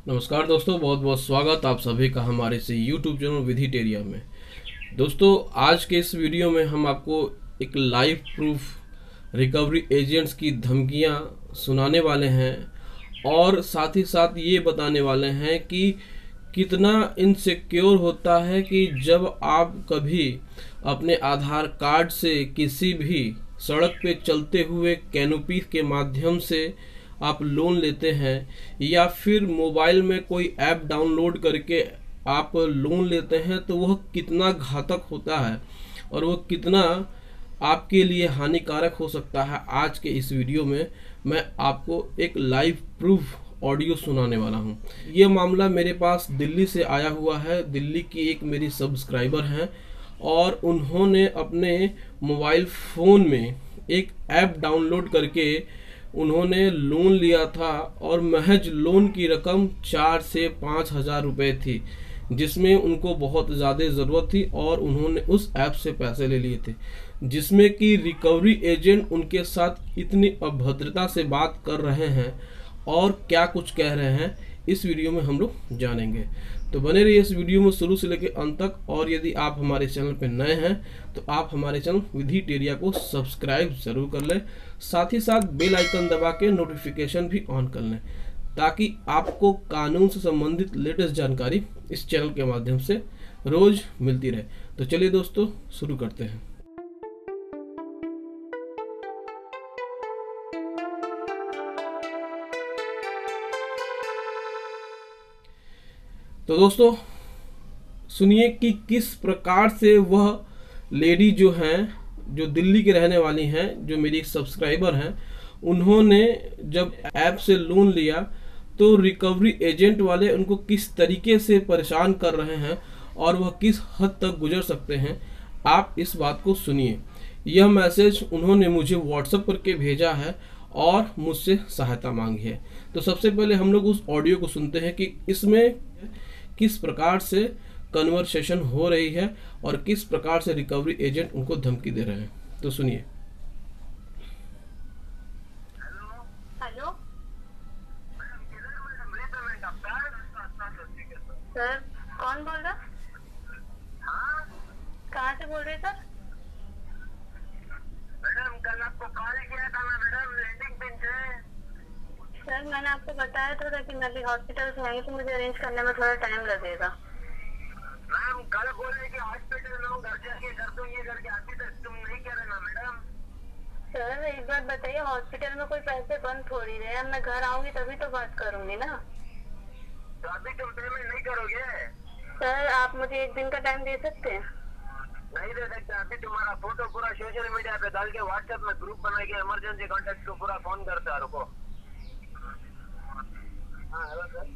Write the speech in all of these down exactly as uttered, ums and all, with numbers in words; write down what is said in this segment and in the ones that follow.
नमस्कार दोस्तों, बहुत बहुत स्वागत आप सभी का हमारे से यूट्यूब चैनल विधिटेरिया में। दोस्तों, आज के इस वीडियो में हम आपको एक लाइव प्रूफ रिकवरी एजेंट्स की धमकियां सुनाने वाले हैं और साथ ही साथ ये बताने वाले हैं कि कितना इनसिक्योर होता है कि जब आप कभी अपने आधार कार्ड से किसी भी सड़क पे चलते हुए कैनोपी के माध्यम से आप लोन लेते हैं या फिर मोबाइल में कोई ऐप डाउनलोड करके आप लोन लेते हैं, तो वह कितना घातक होता है और वह कितना आपके लिए हानिकारक हो सकता है। आज के इस वीडियो में मैं आपको एक लाइव प्रूफ ऑडियो सुनाने वाला हूं। यह मामला मेरे पास दिल्ली से आया हुआ है। दिल्ली की एक मेरी सब्सक्राइबर हैं और उन्होंने अपने मोबाइल फ़ोन में एक ऐप डाउनलोड करके उन्होंने लोन लिया था और महज लोन की रकम चार से पाँच हज़ार रुपये थी, जिसमें उनको बहुत ज़्यादा ज़रूरत थी और उन्होंने उस ऐप से पैसे ले लिए थे, जिसमें कि रिकवरी एजेंट उनके साथ इतनी अभद्रता से बात कर रहे हैं और क्या कुछ कह रहे हैं इस वीडियो में हम लोग जानेंगे। तो बने रहिए इस वीडियो में शुरू से लेकर अंत तक। और यदि आप हमारे चैनल पर नए हैं तो आप हमारे चैनल विधिटेरिया को सब्सक्राइब जरूर कर लें, साथ ही साथ बेल आइकन दबा के नोटिफिकेशन भी ऑन कर लें, ताकि आपको कानून से संबंधित लेटेस्ट जानकारी इस चैनल के माध्यम से रोज मिलती रहे। तो चलिए दोस्तों, शुरू करते हैं। तो दोस्तों सुनिए कि किस प्रकार से वह लेडी जो हैं, जो दिल्ली के रहने वाली हैं, जो मेरी सब्सक्राइबर हैं, उन्होंने जब ऐप से लोन लिया तो रिकवरी एजेंट वाले उनको किस तरीके से परेशान कर रहे हैं और वह किस हद तक गुजर सकते हैं। आप इस बात को सुनिए। यह मैसेज उन्होंने मुझे व्हाट्सएप करके भेजा है और मुझसे सहायता मांगी है। तो सबसे पहले हम लोग उस ऑडियो को सुनते हैं कि इसमें किस प्रकार से कन्वर्सेशन हो रही है और किस प्रकार से रिकवरी एजेंट उनको धमकी दे रहे हैं। तो सुनिए। हेलो सर, कौन बोल रहा? कहाँ से बोल रहे सर? मैडम कल आपको कॉल किया था ना मैडम, लैंडिंग पिन से। सर मैंने आपको बताया था लेकिन अभी हॉस्पिटल से आई तो मुझे अरेंज करने में थोड़ा टाइम लगेगा। मैम कल बोल रहे कि हॉस्पिटल में हूँ, घर जाके कर दूँ, ये करके अभी तक तुम नहीं कह रहे ना मैडम। सर एक बात बताइए, हॉस्पिटल में कोई पैसे बंद थोड़ी रहे, मैं घर आऊंगी तभी तो बात करूंगी ना। तो अभी तुम पेमेंट नहीं करोगे? सर आप मुझे एक दिन का टाइम दे सकते हैं? नहीं दे सकते। अभी तुम्हारा फोटो पूरा सोशल मीडिया पे डाल के व्हाट्सएप में ग्रुप बना के इमरजेंसी कॉन्टेक्ट को पूरा फोन करता है। रुको। हाँ हेलो सर।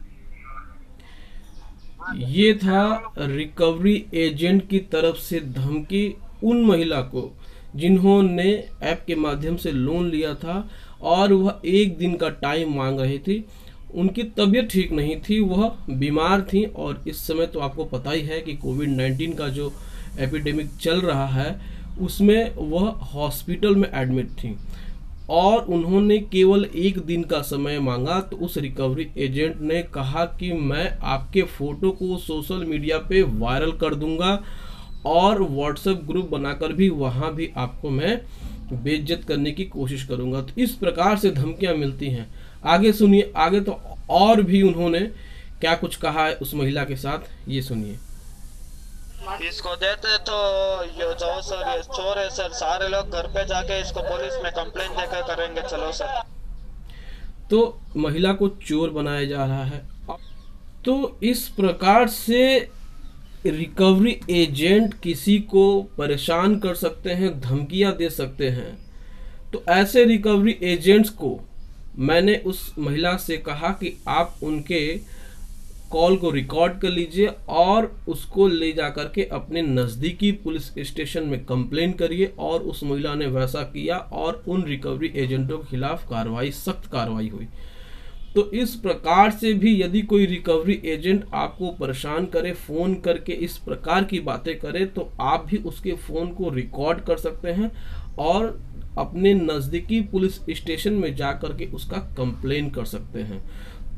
ये था रिकवरी एजेंट की तरफ से धमकी उन महिला को जिन्होंने ऐप के माध्यम से लोन लिया था और वह एक दिन का टाइम मांग रही थी। उनकी तबीयत ठीक नहीं थी, वह बीमार थी और इस समय तो आपको पता ही है कि कोविड नाइन्टीन का जो एपिडेमिक चल रहा है उसमें वह हॉस्पिटल में एडमिट थी और उन्होंने केवल एक दिन का समय मांगा। तो उस रिकवरी एजेंट ने कहा कि मैं आपके फ़ोटो को सोशल मीडिया पे वायरल कर दूंगा और व्हाट्सएप ग्रुप बनाकर भी वहाँ भी आपको मैं बेइज्जत करने की कोशिश करूंगा। तो इस प्रकार से धमकियां मिलती हैं। आगे सुनिए, आगे तो और भी उन्होंने क्या कुछ कहा है उस महिला के साथ, ये सुनिए। इसको देते तो ये जो सर ये चोर है सर, सारे लोग घर पे जाके इसको पुलिस में कंप्लेंट देकर करेंगे। चलो सर। तो महिला को चोर बनाया जा रहा है। तो इस प्रकार से रिकवरी एजेंट किसी को परेशान कर सकते हैं, धमकियां दे सकते हैं। तो ऐसे रिकवरी एजेंट्स को मैंने उस महिला से कहा कि आप उनके कॉल को रिकॉर्ड कर लीजिए और उसको ले जाकर के अपने नज़दीकी पुलिस स्टेशन में कंप्लेन करिए। और उस महिला ने वैसा किया और उन रिकवरी एजेंटों के खिलाफ कार्रवाई, सख्त कार्रवाई हुई। तो इस प्रकार से भी यदि कोई रिकवरी एजेंट आपको परेशान करे, फ़ोन करके इस प्रकार की बातें करे, तो आप भी उसके फ़ोन को रिकॉर्ड कर सकते हैं और अपने नज़दीकी पुलिस स्टेशन में जा कर के उसका कंप्लेन कर सकते हैं।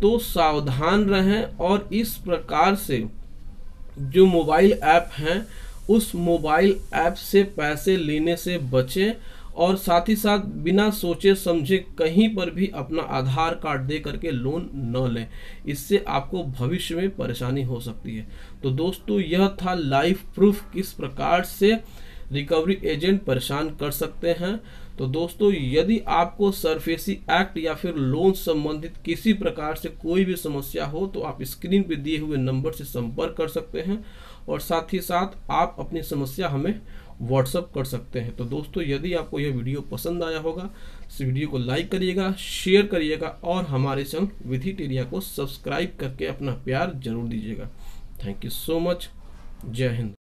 तो सावधान रहें और इस प्रकार से जो मोबाइल ऐप हैं उस मोबाइल ऐप से पैसे लेने से बचें और साथ ही साथ बिना सोचे समझे कहीं पर भी अपना आधार कार्ड दे करके लोन न लें, इससे आपको भविष्य में परेशानी हो सकती है। तो दोस्तों यह था लाइव प्रूफ किस प्रकार से रिकवरी एजेंट परेशान कर सकते हैं। तो दोस्तों यदि आपको सरफेसी एक्ट या फिर लोन संबंधित किसी प्रकार से कोई भी समस्या हो तो आप स्क्रीन पर दिए हुए नंबर से संपर्क कर सकते हैं और साथ ही साथ आप अपनी समस्या हमें व्हाट्सअप कर सकते हैं। तो दोस्तों यदि आपको यह वीडियो पसंद आया होगा इस वीडियो को लाइक करिएगा, शेयर करिएगा और हमारे चैनल विधिटेरिया को सब्सक्राइब करके अपना प्यार जरूर दीजिएगा। Thank you so much. जय हिंद।